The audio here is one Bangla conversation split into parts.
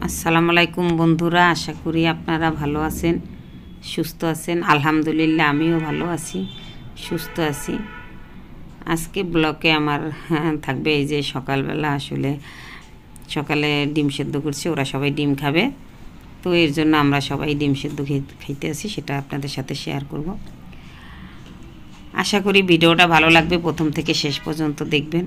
আসসালামু আলাইকুম বন্ধুরা, আশা করি আপনারা ভালো আছেন, সুস্থ আছেন। আলহামদুলিল্লাহ আমিও ভালো আছি, সুস্থ আছি। আজকে ব্লকে আমার থাকবে এই যে সকালবেলা আসলে সকালে ডিম সেদ্ধ করছি, ওরা সবাই ডিম খাবে, তো এর জন্য আমরা সবাই ডিম সেদ্ধ খাইতে আছি, সেটা আপনাদের সাথে শেয়ার করব। আশা করি ভিডিওটা ভালো লাগবে, প্রথম থেকে শেষ পর্যন্ত দেখবেন।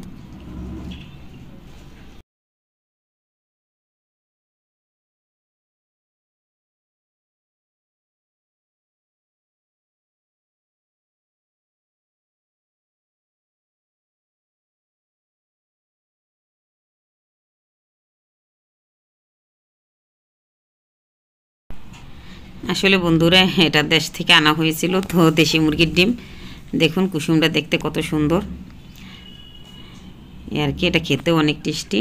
আসলে বন্ধুরা, এটা দেশ থেকে আনা হয়েছিল, তো দেশি মুরগির ডিম। দেখুন কুসুমটা দেখতে কত সুন্দর, আর কি এটা খেতেও অনেক টেস্টি।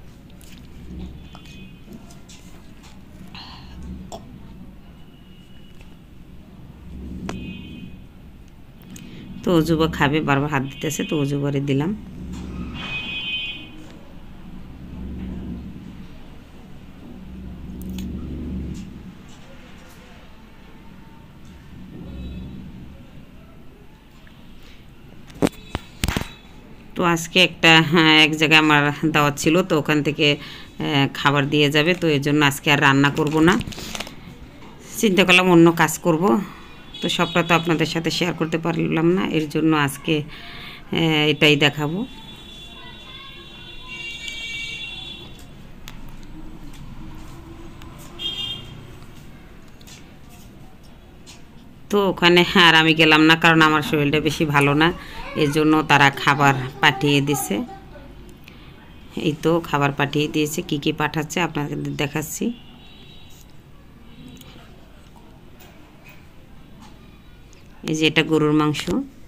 তো অজুবা খাবে, বারবার হাত দিতেছে, তো অজুবারে দিলাম। তো আজকে এক জায়গায় আমার দাওয়াত ছিল, তো ওখান থেকে খাবার দিয়ে যাবে, তো এর জন্য আজকে আর রান্না করব না, চিন্তা করলাম অন্য কাজ করব। তো সবটা তো আপনাদের সাথে শেয়ার করতে পারলাম না, এর জন্য আজকে এটাই দেখাবো। তো ওখানে আর আমি গেলাম না, কারণ আমার শরীরটা বেশি ভালো না, এর জন্য তারা খাবার পাঠিয়ে দিছে। এই তো খাবার পাঠিয়ে দিয়েছে, কি কি পাঠাচ্ছে আপনাদের দেখাচ্ছি। এই যে এটা গরুর মাংস,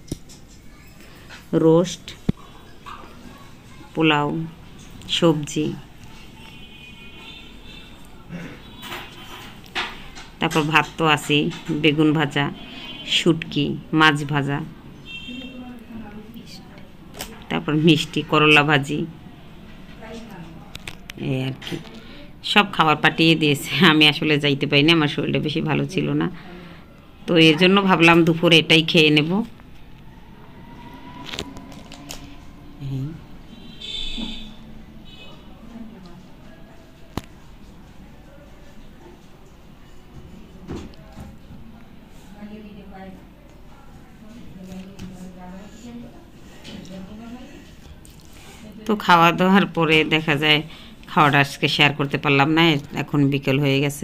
রোস্ট, পোলাও, সবজি, তারপর ভাত তো আছেই, বেগুন ভাজা, শুটকি, মাছ ভাজা, তারপর মিষ্টি, করলা ভাজি, এই আর কি সব খাবার পাঠিয়ে দিয়েছে। আমি আসলে যাইতে পারিনি, আমার শরীরটা বেশি ভালো ছিল না, তো এর জন্য ভাবলাম দুপুরে এটাই খেয়ে নেব। তো খাওয়া দাওয়ার পরে দেখা যায় খাওয়াটা আজকে শেয়ার করতে পারলাম না, এখন বিকেল হয়ে গেছে,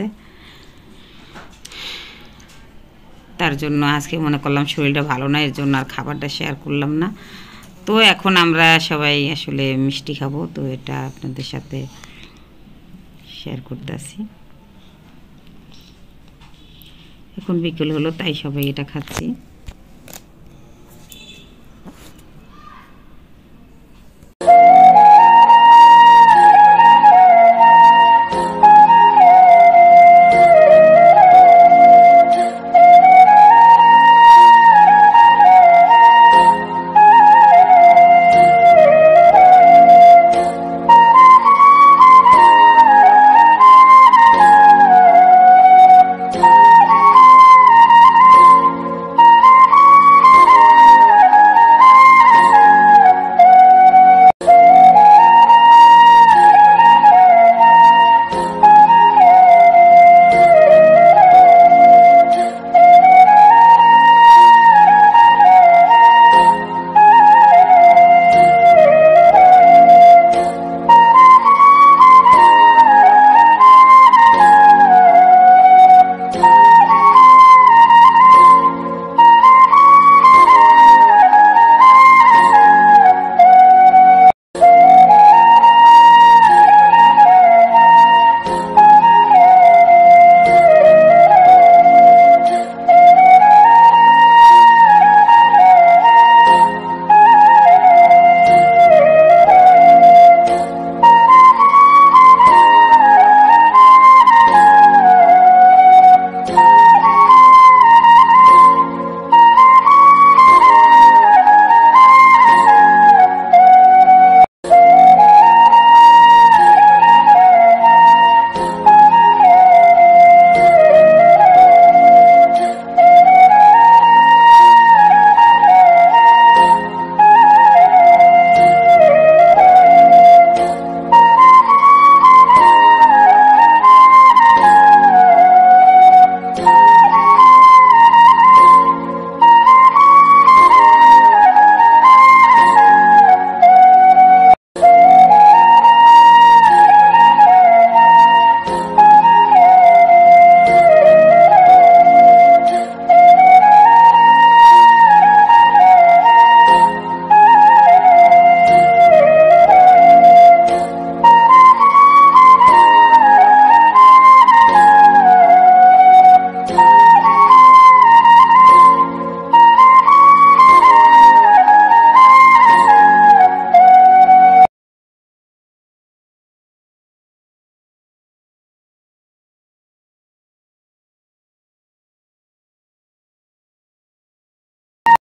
তার জন্য আজকে মনে করলাম শরীরটা ভালো না, এর জন্য আর খাবারটা শেয়ার করলাম না। তো এখন আমরা সবাই আসলে মিষ্টি খাবো, তো এটা আপনাদের সাথে শেয়ার করতে আসি। এখন বিকেল হলো, তাই সবাই এটা খাচ্ছি।